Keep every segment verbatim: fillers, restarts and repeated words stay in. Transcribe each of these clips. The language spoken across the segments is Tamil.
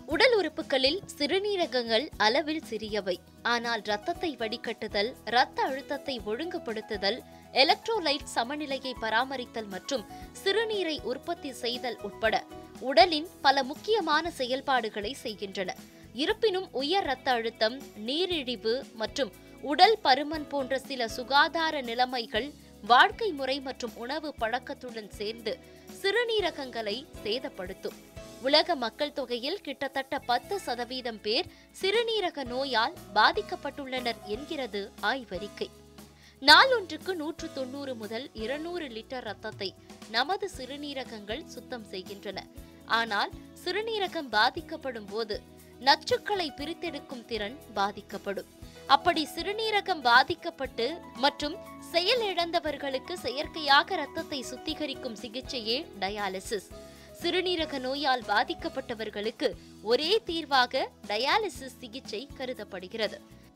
உடல் உறுப்புகளில் சிறுநீரகங்கள் அளவில் சிறியவை. ஆனால் இரத்தத்தை வடிகட்டுதல், இரத்த அழுத்தத்தை ஒழுங்குபடுத்துதல், எலக்ட்ரோலைட் சமநிலையை பராமரித்தல் மற்றும் சிறுநீரை உற்பத்தி செய்தல் உட்பட உடலின் பல முக்கியமான செயல்பாடுகளை செய்கின்றன. இருப்பினும் உயர் இரத்த அழுத்தம், நீரிழிவு மற்றும் உடல் பருமன் போன்ற சில சுகாதார நிலைமைகள் வாழ்க்கை முறை மற்றும் உணவு பழக்கத்துடன் சேர்ந்து சிறுநீரகங்களை சேதப்படுத்தும். உலக மக்கள் தொகையில் கிட்டத்தட்ட பத்து சதவீதம் பேர் சிறுநீரக நோயால் பாதிக்கப்பட்டுள்ளனர் என்கிறது ஆய்வறிக்கை. நாளொன்றுக்கு நூற்று தொன்னூறு முதல் இருநூறு லிட்டர் ரத்தத்தை நமது சிறுநீரகங்கள் சுத்தம் செய்கின்றன. ஆனால் சிறுநீரகம் பாதிக்கப்படும் போது நச்சுக்களை பிரித்தெடுக்கும் திறன் பாதிக்கப்படும். அப்படி சிறுநீரகம் பாதிக்கப்பட்டு மற்றும் செயலிழந்தவர்களுக்கு செயற்கையாக இரத்தத்தை சுத்திகரிக்கும் சிகிச்சையே டயாலிசிஸ். சிறுநீரக நோயால் பாதிக்கப்பட்டவர்களுக்கு ஒரே தீர்வாக டயாலிசிஸ் சிகிச்சை கருதப்படுகிறது.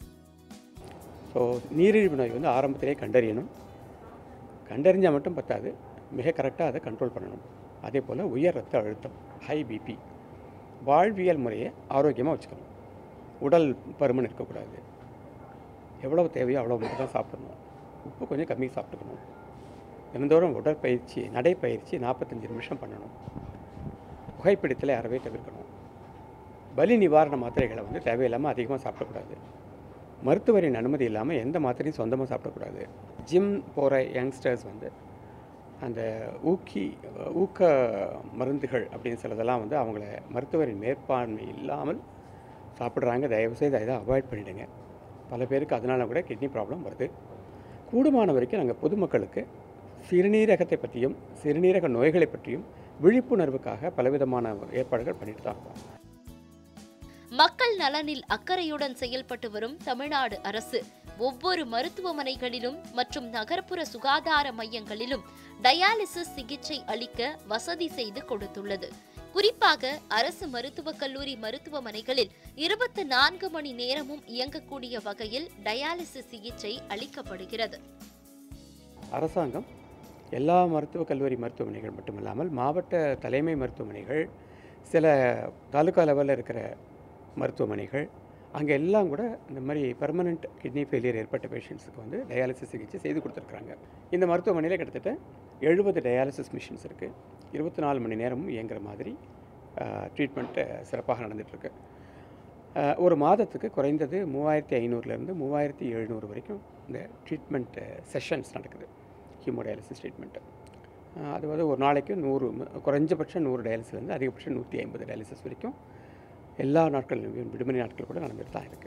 ஸோ நீரிழிவு நோய் வந்து ஆரம்பத்திலே கண்டறியணும். கண்டறிஞ்சால் மட்டும் பத்தாது, மிக கரெக்டாக அதை கண்ட்ரோல் பண்ணணும். அதே போல் உயர் ரத்த அழுத்தம், ஹை பிபி, வாழ்வியல் முறையை ஆரோக்கியமாக வச்சுக்கணும். உடல் பருமன் இருக்கக்கூடாது. எவ்வளோ தேவையோ அவ்வளோ மட்டும் தான் சாப்பிடணும். உப்பு கொஞ்சம் கம்மி சாப்பிட்டுக்கணும். தினந்தோறும் உடற்பயிற்சி, நடைப்பயிற்சி நாற்பத்தஞ்சு நிமிஷம் பண்ணணும். புகைப்பிடித்தலை அறவே தவிர்க்கணும். வலி நிவாரண மாத்திரைகளை வந்து தேவையில்லாமல் அதிகமாக சாப்பிடக்கூடாது. மருத்துவரின் அனுமதி இல்லாமல் எந்த மாத்திரையும் சொந்தமாக சாப்பிடக்கூடாது. ஜிம் போகிற யங்ஸ்டர்ஸ் வந்து அந்த ஊக்கி ஊக்க மருந்துகள் அப்படின்னு சிலதெல்லாம் வந்து அவங்கள மருத்துவரின் மேற்பான்மை இல்லாமல் சாப்பிட்றாங்க. தயவுசெய்து அதை அவாய்ட் பண்ணிவிடுங்க. பல பேருக்கு அதனால கூட கிட்னி ப்ராப்ளம் வருது. கூடுமான வரைக்கும் நாங்கள் பொதுமக்களுக்கு சிறுநீரகத்தை பற்றியும் சிறுநீரக நோய்களை பற்றியும் விழிப்புணர்வுக்காக பலவிதமான ஏற்பாடுகள் பண்ணிட்டு தான் இருக்கோம். மக்கள் நலனில் அக்கறையுடன் செயல்பட்டு வரும் தமிழ்நாடு அரசு ஒவ்வொரு மருத்துவமனைகளிலும் மற்றும் நகர்ப்புற சுகாதார மையங்களிலும் டயாலிசிஸ் சிகிச்சை அளிக்க வசதி செய்து கொடுத்துள்ளது. குறிப்பாக அரசு மருத்துவக் கல்லூரி மருத்துவமனைகளில் இருபத்தி நான்கு மணி நேரமும் இயங்கக்கூடிய வகையில் டயாலிசிஸ் சிகிச்சை அளிக்கப்படுகிறது. அரசாங்கம் எல்லா மருத்துவக் கல்லூரி மருத்துவமனைகள் மட்டுமில்லாமல் மாவட்ட தலைமை மருத்துவமனைகள், சில தாலுகா லெவலில் இருக்கிற மருத்துவமனைகள், அங்கே எல்லாம் கூட இந்த மாதிரி பெர்மனண்ட் கிட்னி ஃபெயிலியர் ஏற்பட்ட பேஷண்ட்ஸுக்கு வந்து டயாலிசிஸ் சிகிச்சை செய்து கொடுத்துருக்குறாங்க. இந்த மருத்துவமனையில் கிட்டத்தட்ட எழுபது டயாலிசிஸ் மிஷின்ஸ் இருக்குது. இருபத்தி நாலு மணி நேரமும் இயங்குகிற மாதிரி ட்ரீட்மெண்ட்டு சிறப்பாக நடந்துகிட்ருக்கு. ஒரு மாதத்துக்கு குறைந்தது மூவாயிரத்தி ஐநூறுலேருந்து மூவாயிரத்தி எழுநூறு வரைக்கும் இந்த ட்ரீட்மெண்ட் செஷன்ஸ் நடக்குது. ஹீமோடயாலிசிஸ் ட்ரீட்மெண்ட்டு அது வந்து ஒரு நாளைக்கு நூறு, குறைஞ்சபட்சம் நூறு டயாலிசிஸ்லேருந்து அதிகபட்சம் நூற்றி ஐம்பது டயாலிசிஸ் வரைக்கும் எல்லா நாட்களிலும் விடுமுறை நாட்கள் கூட நடந்துட்டு தான் இருக்கு.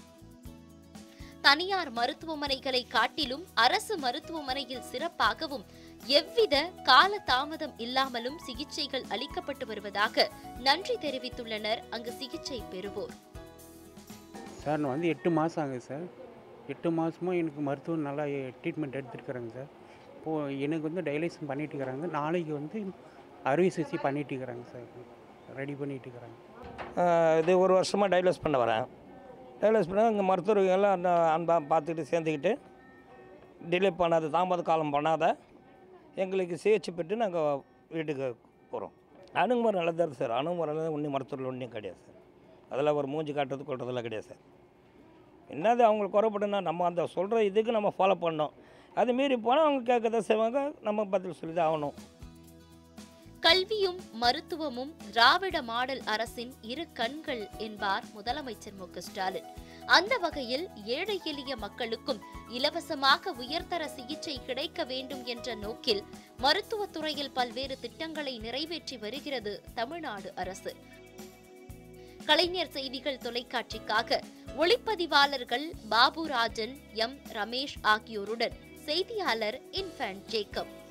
தனியார் மருத்துவமனைகளை காட்டிலும் அரசு மருத்துவமனையில் சிறப்பாகவும் எவ்வித கால தாமதம் இல்லாமலும் சிகிச்சைகள் அளிக்கப்பட்டு வருவதாக நன்றி தெரிவித்துள்ளனர் அங்கு சிகிச்சை பெறுவோர். சார் நான் வந்து எட்டு மாதம் ஆகுது சார். எட்டு மாதமாக எனக்கு மருத்துவம் நல்லா ட்ரீட்மெண்ட் எடுத்துருக்குறாங்க சார். இப்போது எனக்கு வந்து டயாலிசிஸ் பண்ணிட்டு இருக்கிறாங்க. நாளைக்கு வந்து அறுவை சிகிச்சை பண்ணிட்டு இருக்கிறாங்க சார். ரெடி பண்ணிட்டு இருக்கிறாங்க. இது ஒரு வருஷமாக டயாலிசிஸ் பண்ண வரேன். டயாலிசிஸ் பண்ண இங்கே மருத்துவர்கள் எல்லாம் அந்த அன்பா பார்த்துக்கிட்டு சேர்ந்துக்கிட்டு டிலே பண்ணாத, தாமத காலம் பண்ணாத எங்களுக்கு சிகிச்சை பெற்று நாங்கள் வீட்டுக்கு போகிறோம். அணுகுமுறை நல்லதாக இருக்குது சார். அணுகுமுறை ஒன்றும் மருத்துவர்கள் ஒன்றும் கிடையாது சார். அதெல்லாம் ஒரு மூஞ்சி காட்டுறது கொள்றதெல்லாம் கிடையாது சார். என்னது அவங்களுக்கு குறைபடுனா நம்ம அந்த சொல்கிற இதுக்கு நம்ம ஃபாலோ பண்ணோம். அது மீறி போனால் அவங்க கேட்கதான் செய்வாங்க. நம்ம பதில் சொல்லி தான் ஆகணும். கல்வியும் மருத்துவமும் திராவிட மாடல் அரசின் இரு கண்கள் என்பார் முதலமைச்சர் மு க ஸ்டாலின். அந்த வகையில் ஏழை எளிய மக்களுக்கும் இலவசமாக உயர்தர சிகிச்சை கிடைக்க வேண்டும் என்ற நோக்கில் மருத்துவத்துறையில் பல்வேறு திட்டங்களை நிறைவேற்றி வருகிறது தமிழ்நாடு அரசு. கலைஞர் செய்திகள் தொலைக்காட்சிக்காக ஒளிப்பதிவாளர்கள் பாபுராஜன், எம் ரமேஷ் ஆகியோருடன் செய்தியாளர் இன்ஃபேன்ட் ஜேக்கப்.